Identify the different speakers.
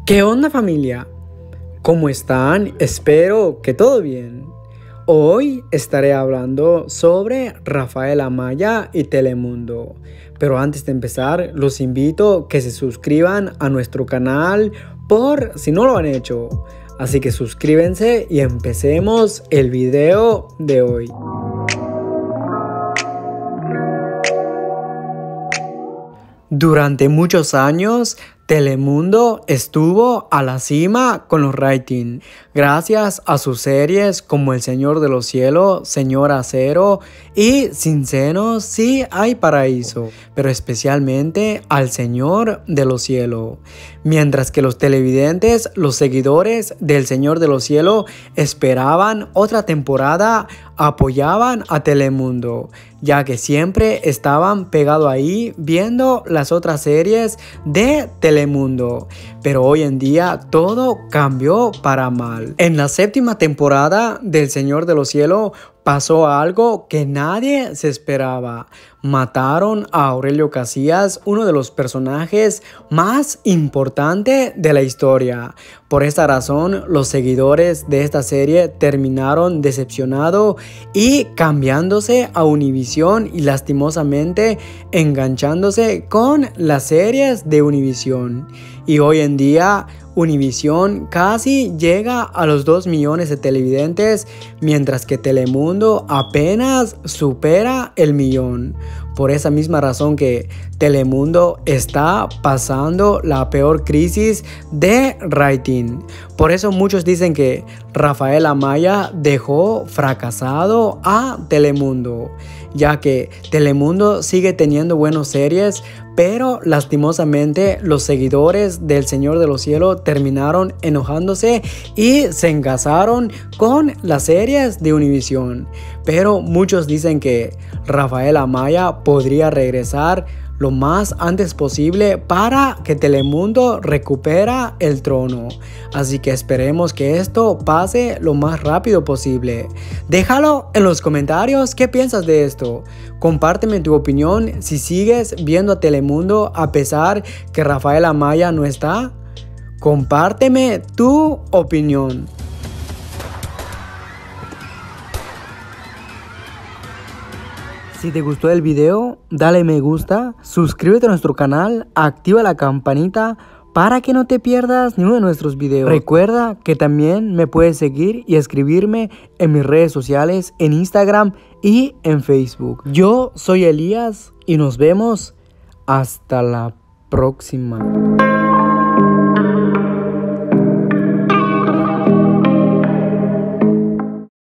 Speaker 1: ¿Qué onda, familia? ¿Cómo están? Espero que todo bien. Hoy estaré hablando sobre Rafael Amaya y Telemundo. Pero antes de empezar, los invito a que se suscriban a nuestro canal por si no lo han hecho. Así que suscríbanse y empecemos el video de hoy. Durante muchos años, Telemundo estuvo a la cima con los ratings, gracias a sus series como El Señor de los Cielos, Señor Acero y Sin Senos sí hay paraíso, pero especialmente al Señor de los Cielos. Mientras que los televidentes, los seguidores del Señor de los Cielos esperaban otra temporada, apoyaban a Telemundo, ya que siempre estaban pegados ahí viendo las otras series de Telemundo. Pero hoy en día todo cambió para mal. En la séptima temporada del Señor de los Cielos pasó algo que nadie se esperaba. Mataron a Aurelio Casillas, uno de los personajes más importantes de la historia. Por esta razón, los seguidores de esta serie terminaron decepcionados y cambiándose a Univisión y lastimosamente enganchándose con las series de Univisión. Y hoy en día Univisión casi llega a los 2 millones de televidentes, mientras que Telemundo apenas supera el millón. Por esa misma razón que Telemundo está pasando la peor crisis de rating. Por eso muchos dicen que Rafael Amaya dejó fracasado a Telemundo, ya que Telemundo sigue teniendo buenas series, pero lastimosamente los seguidores del Señor de los Cielos terminaron enojándose y se engasaron con las series de Univisión. Pero muchos dicen que Rafael Amaya podría regresar lo más antes posible para que Telemundo recupera el trono. Así que esperemos que esto pase lo más rápido posible. Déjalo en los comentarios qué piensas de esto. Compárteme tu opinión si sigues viendo a Telemundo a pesar que Rafael Amaya no está. Compárteme tu opinión. Si te gustó el video, dale me gusta, suscríbete a nuestro canal, activa la campanita para que no te pierdas ni uno de nuestros videos. Recuerda que también me puedes seguir y escribirme en mis redes sociales, en Instagram y en Facebook. Yo soy Elías y nos vemos hasta la próxima.